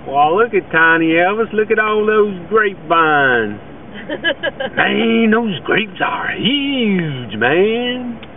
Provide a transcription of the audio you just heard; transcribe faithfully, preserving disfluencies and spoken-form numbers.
Well, look at Tiny Elvis. Look at all those grapevines. Man, those grapes are huge, man.